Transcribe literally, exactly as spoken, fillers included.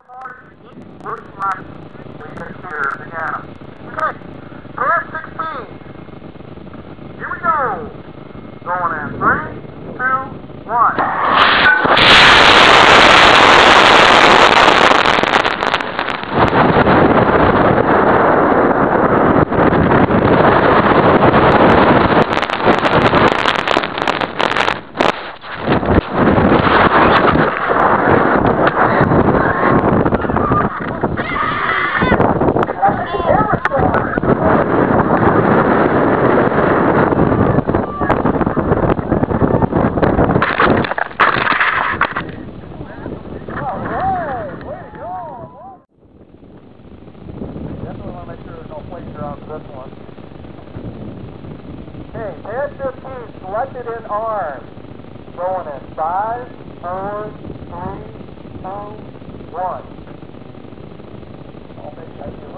Looks like we can hear the piano. Okay, pair sixteen. Here we go. Going in three, two, one. Okay, pair fifteen selected in arms. Going in five, four, three, two, one. I'll make that